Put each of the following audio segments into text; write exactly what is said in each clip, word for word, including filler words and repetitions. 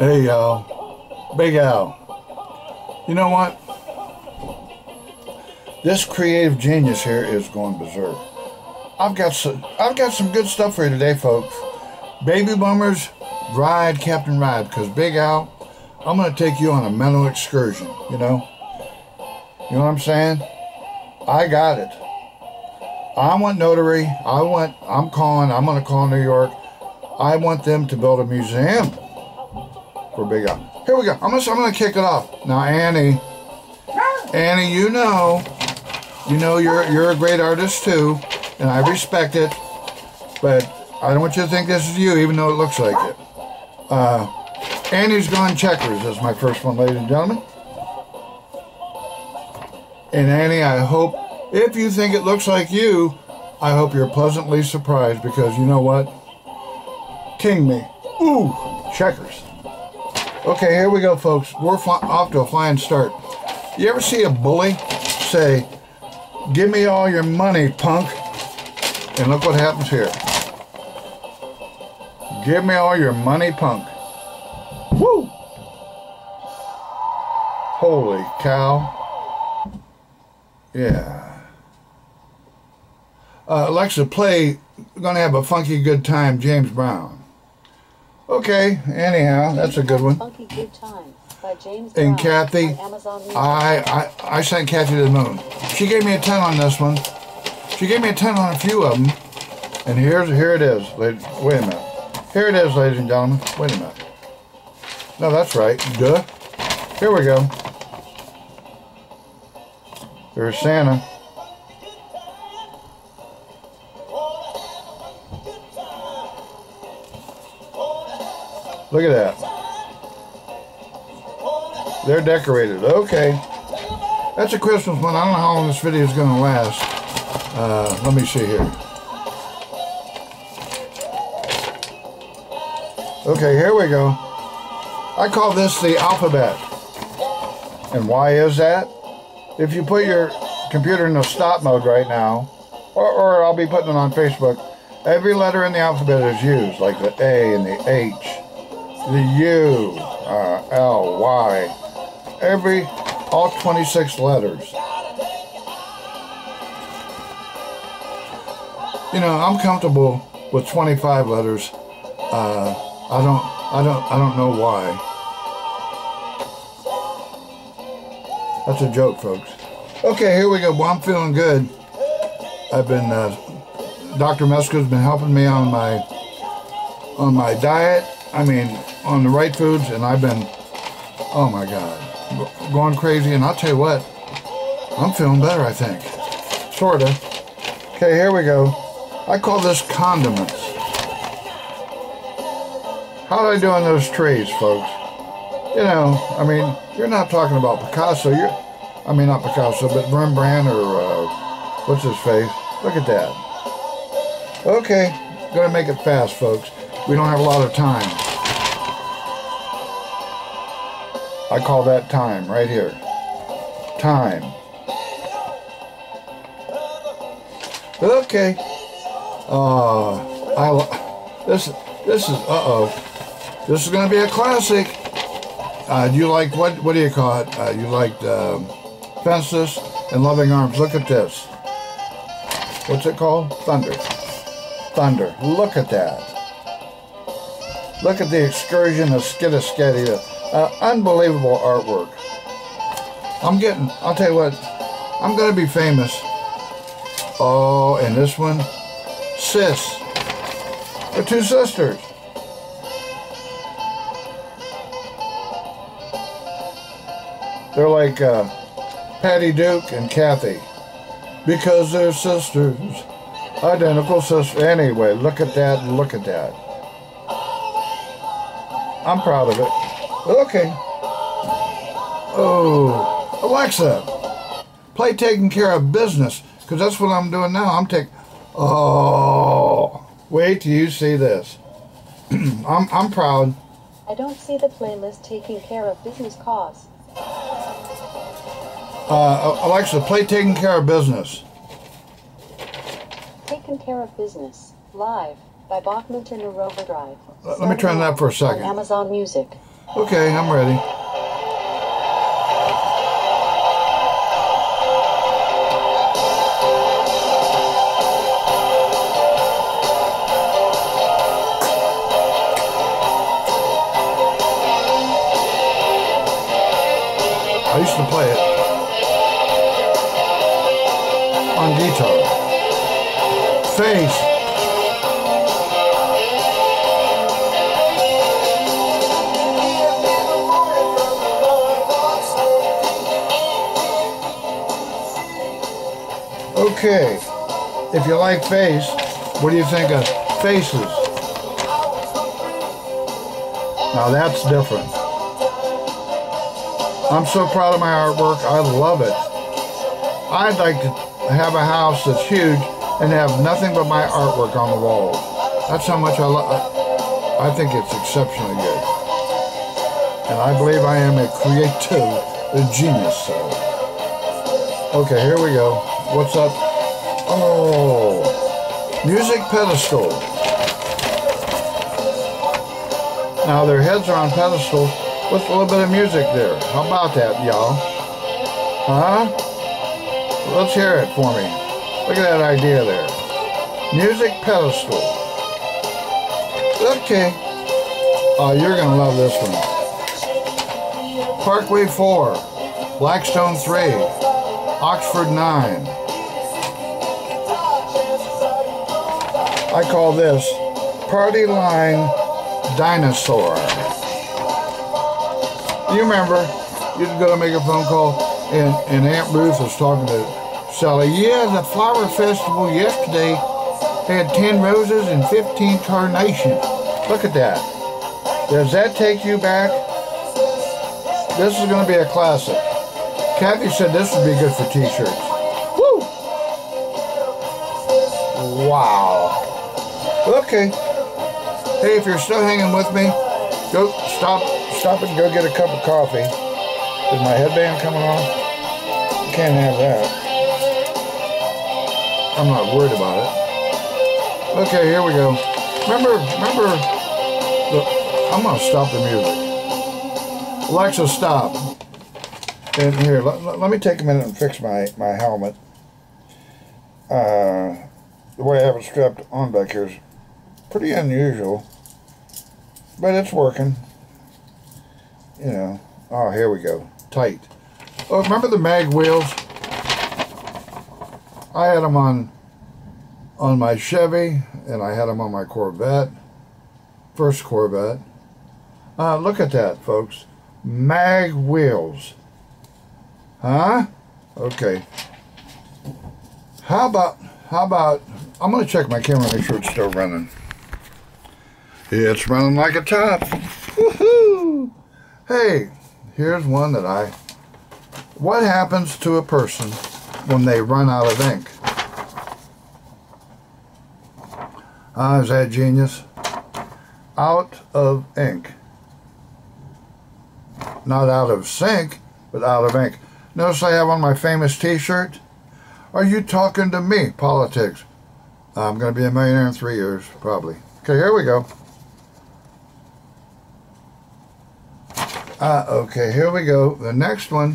Hey y'all, Big Al. You know what? This creative genius here is going berserk. I've got some, I've got some good stuff for you today, folks. Baby boomers, ride, Captain Ride, because Big Al, I'm going to take you on a mental excursion, you know? You know what I'm saying? I got it. I want Notary. I want, I'm calling, I'm going to call New York. I want them to build a museum for Big Al. Here we go. I'm going to, I'm going to kick it off. Now, Annie, Annie, you know, you know you're, you're a great artist too, and I respect it, but I don't want you to think this is you, even though it looks like it. Uh, Annie's Gone Checkers is my first one, ladies and gentlemen. And Annie, I hope, if you think it looks like you, I hope you're pleasantly surprised, because you know what? King me. Ooh, checkers. Okay, here we go, folks. We're off to a flying start. You ever see a bully say, "Give me all your money, punk"? And look what happens here. Give me all your money, punk. Woo! Holy cow. Yeah. Uh, Alexa, play Gonna Have a Funky Good Time, James Brown. Okay, anyhow, that's a good one. Funky Good Time by James Brown. And Kathy, I, I, I sent Kathy to the moon. She gave me a ten on this one. She gave me a ten on a few of them. And here's, here it is. Ladies, wait a minute. Here it is, ladies and gentlemen. Wait a minute. No, that's right. Duh. Here we go. There's Santa. Look at that. They're decorated. Okay. That's a Christmas one. I don't know how long this video is going to last. Uh, let me see here. Okay, here we go. I call this the alphabet. And why is that? If you put your computer in the stop mode right now, or, or I'll be putting it on Facebook, every letter in the alphabet is used, like the A and the H, the U, uh, L, Y, every, all twenty-six letters. You know, I'm comfortable with twenty-five letters. Uh, I don't, I don't, I don't know why. That's a joke, folks. Okay, here we go. Well, I'm feeling good. I've been, uh, Doctor Meska's been helping me on my, on my diet. I mean, on the right foods, and I've been, oh my God, going crazy. And I'll tell you what, I'm feeling better, I think. Sorta. Okay, here we go. I call this condiments. How did I do on those trees, folks? You know, I mean, you're not talking about Picasso. You're, I mean, not Picasso, but Rembrandt or, uh, what's his face? Look at that. Okay, gonna make it fast, folks. We don't have a lot of time. I call that time, right here. Time. Okay. Uh, I, this, this is, uh-oh. This is gonna be a classic. Uh, you like, what What do you call it? Uh, you liked um, Fences and Loving Arms. Look at this. What's it called? Thunder. Thunder. Look at that. Look at the excursion of Skidda-Sketty. Uh, unbelievable artwork. I'm getting, I'll tell you what, I'm going to be famous. Oh, and this one, Sis. They're two sisters. They're like uh, Patty Duke and Kathy, because they're sisters, identical sisters. Anyway, look at that, look at that. I'm proud of it. Okay. Oh, Alexa, play Taking Care of Business, because that's what I'm doing now. I'm taking, oh, wait till you see this. I'm, I'm proud. I don't see the playlist Taking Care of Business cause. Uh, Alexa, play Taking Care of Business. Taking Care of Business, live, by Bachman Turner Overdrive. Let me turn that for a second. On Amazon Music. Okay, I'm ready. I used to play it on guitar. Face. Okay, if you like Face, what do you think of Faces? Now that's different. I'm so proud of my artwork. I love it. I'd like to have a house that's huge and have nothing but my artwork on the walls. That's how much I love. I think it's exceptionally good. And I believe I am a creative, a genius. So. Okay, here we go. What's up? Oh, music pedestal. Now their heads are on pedestal with a little bit of music there. How about that, y'all? Huh? Let's hear it for me. Look at that idea there. Music pedestal. Okay. Oh, you're gonna love this one. Parkway four, Blackstone three, Oxford nine. I call this Party Line Dinosaur. You remember, you'd go to make a phone call and, and Aunt Ruth was talking to Sally. Yeah, the flower festival yesterday had ten roses and fifteen carnations. Look at that. Does that take you back? This is going to be a classic. Kathy said this would be good for t-shirts. Woo! Wow. Okay. Hey, if you're still hanging with me, go stop, stop and go get a cup of coffee. Is my headband coming on? You can't have that. I'm not worried about it. Okay, here we go. Remember, remember, the, I'm gonna stop the music. Alexa, stop. And here, let, let me take a minute and fix my, my helmet. Uh, the way I have it strapped on back here is pretty unusual, but it's working. You know. Oh, here we go. Tight. Oh, remember the mag wheels? I had them on on my Chevy, and I had them on my Corvette. First Corvette. Uh, look at that, folks. Mag wheels. Huh? Okay. How about, how about, I'm going to check my camera, make sure it's still running. It's running like a top. Woohoo! Hey, here's one that I, what happens to a person when they run out of ink? Ah, is that genius? Out of ink. Not out of sync, but out of ink. Notice I have on my famous t-shirt. Are you talking to me? Politics. I'm going to be a millionaire in three years, probably. Okay, here we go. Uh, okay, here we go. The next one.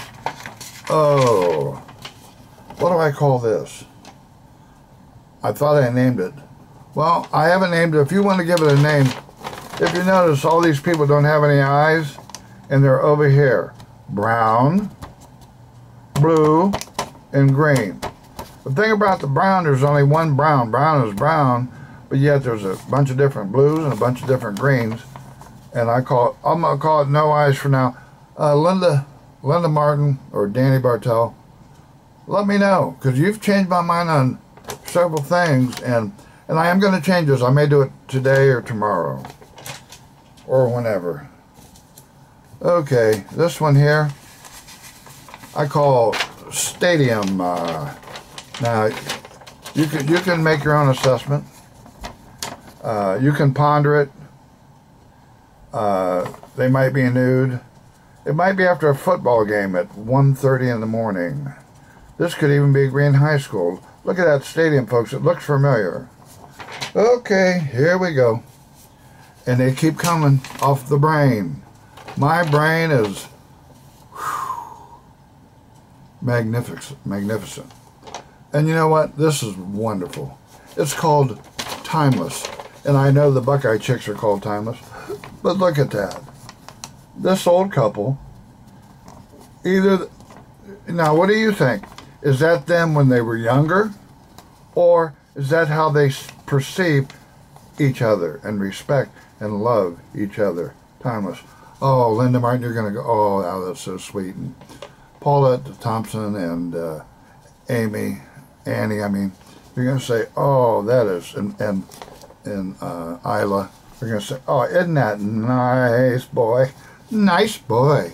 Oh. What do I call this? I thought I named it. Well, I haven't named it. If you want to give it a name, if you notice, all these people don't have any eyes, and they're over here. Brown, blue, and green. The thing about the brown, there's only one brown. Brown is brown, but yet there's a bunch of different blues and a bunch of different greens. And I call it, I'm gonna call it No Eyes for now. Uh, Linda, Linda Martin or Danny Bartel, let me know, because you've changed my mind on several things, and and I am going to change this. I may do it today or tomorrow or whenever. Okay, this one here I call Stadium. Uh, now you can you can make your own assessment. Uh, you can ponder it. Uh, they might be nude. It might be after a football game at one thirty in the morning. This could even be Green High School. Look at that stadium, folks. It looks familiar. Okay, here we go. And they keep coming off the brain. My brain is whew, magnificent, magnificent. And you know what? This is wonderful. It's called Timeless. And I know the Buckeye Chicks are called Timeless. But look at that. This old couple, either... Now, what do you think? Is that them when they were younger? Or is that how they perceive each other and respect and love each other? Timeless. Oh, Linda Martin, you're going to go, oh, wow, that's so sweet. And Paulette Thompson and uh, Amy, Annie, I mean, you're going to say, oh, that is, and, and, and uh, Isla, you're going to say, oh, isn't that nice, boy? Nice boy.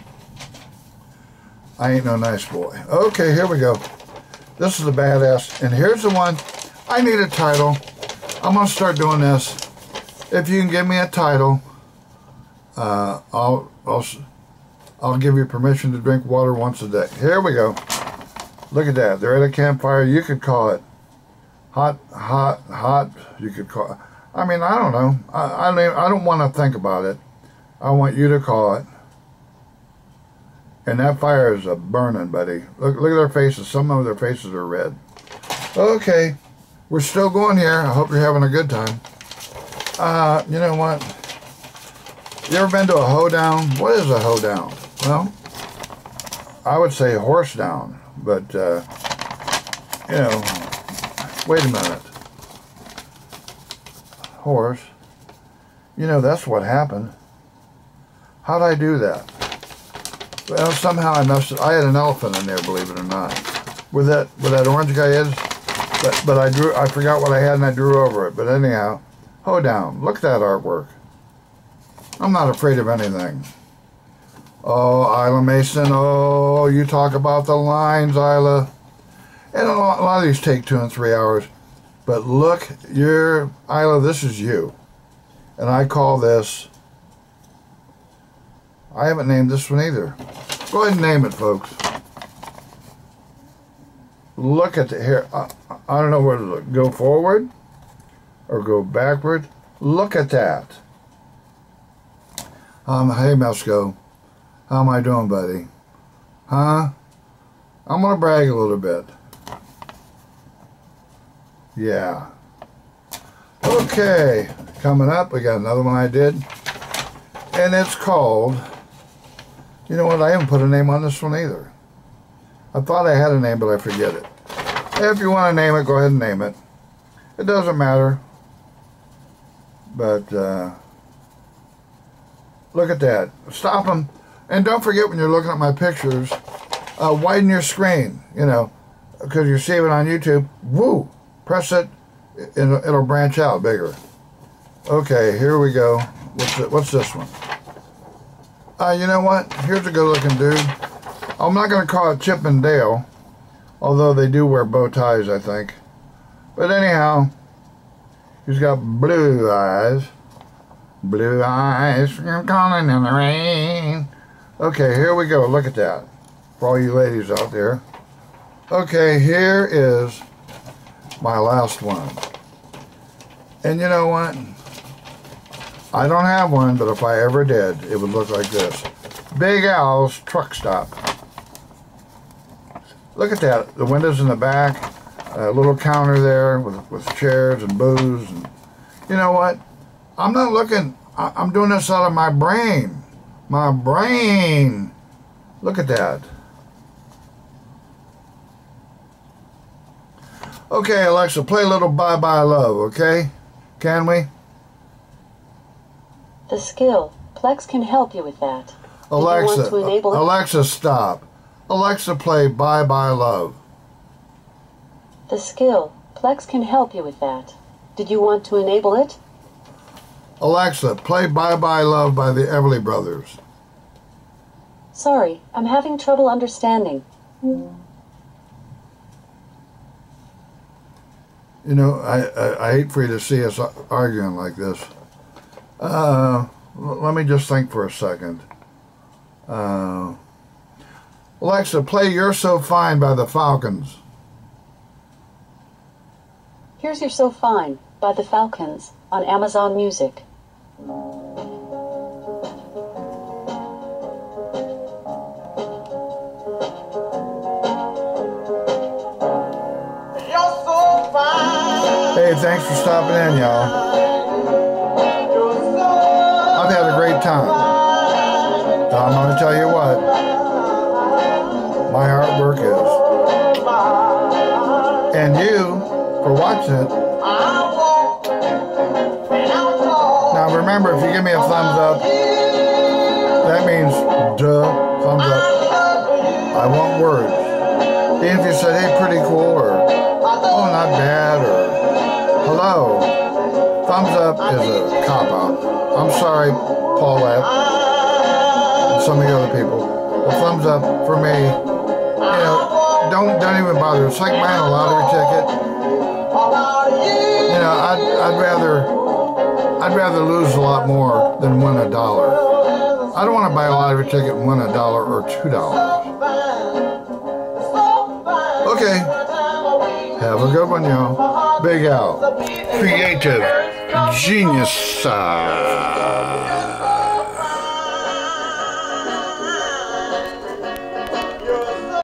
I ain't no nice boy. Okay, here we go. This is a badass. And here's the one. I need a title. I'm going to start doing this. If you can give me a title, uh, I'll, I'll, I'll give you permission to drink water once a day. Here we go. Look at that. They're at a campfire. You could call it hot, hot, hot. You could call it. I mean, I don't know. I, I don't, I don't want to think about it. I want you to call it. And that fire is a burning, buddy. Look, look at their faces. Some of their faces are red. Okay, we're still going here. I hope you're having a good time. Uh, you know what? You ever been to a hoedown? What is a hoedown? Well, I would say horse down, but uh, you know, wait a minute. Horse. You know, that's what happened. How'd I do that? Well, somehow I messed it. I had an elephant in there, believe it or not. Where that where that orange guy is, but but I drew. I forgot what I had and I drew over it. But anyhow, hoedown. Look at that artwork. I'm not afraid of anything. Oh, Isla Mason. Oh, you talk about the lines, Isla. And a lot, a lot of these take two and three hours. But look, you're Isla. This is you, and I call this. I haven't named this one either. Go ahead and name it, folks. Look at the here. I, I don't know where to look. Go forward or go backward. Look at that. Um, hey, Mesco. How am I doing, buddy? Huh? I'm going to brag a little bit. Yeah. Okay. Coming up, we got another one I did. And it's called... You know what? I haven't put a name on this one either. I thought I had a name, but I forget it. If you want to name it, go ahead and name it. It doesn't matter. But, uh, look at that. Stop them. And don't forget when you're looking at my pictures, uh, widen your screen, you know, because you're saving on YouTube. Woo! Press it, it'll, it'll branch out bigger. Okay, here we go. What's, it, what's this one? Uh, you know what? Here's a good-looking dude. I'm not going to call it Chip and Dale, although they do wear bow ties, I think. But anyhow, he's got blue eyes. Blue eyes, I'm calling in the rain. Okay, here we go. Look at that. For all you ladies out there. Okay, here is my last one. And you know what? I don't have one, but if I ever did, it would look like this. Big Al's Truck Stop. Look at that. The windows in the back. A little counter there with, with chairs and booze. And you know what? I'm not looking. I, I'm doing this out of my brain. My brain. Look at that. Okay, Alexa, play a little Bye Bye Love, okay? Can we? The skill. Plex can help you with that. Alexa, Do you want to enable it? Alexa, stop. Alexa, play Bye Bye Love. The skill. Plex can help you with that. Did you want to enable it? Alexa, play Bye Bye Love by the Everly Brothers. Sorry, I'm having trouble understanding. You know, I, I, I hate for you to see us arguing like this. Uh, let me just think for a second. Uh, Alexa, play You're So Fine by the Falcons. Here's You're So Fine by the Falcons on Amazon Music. for stopping in, y'all. I've had a great time. I'm going to tell you what my artwork is. And you, for watching it. Now remember, if you give me a thumbs up, that means duh, thumbs up. I want words. Even if you said, hey, pretty cool, or oh, not bad, or hello. Thumbs up is a cop-out. I'm sorry, Paulette, and some of the other people. The thumbs up for me, you know, don't don't even bother. It's like buying a lottery ticket. You know, I'd I'd rather I'd rather lose a lot more than win a dollar. I don't want to buy a lottery ticket and win a dollar or two dollars. Okay. Have a good one, y'all. Big Al. Creative Genius.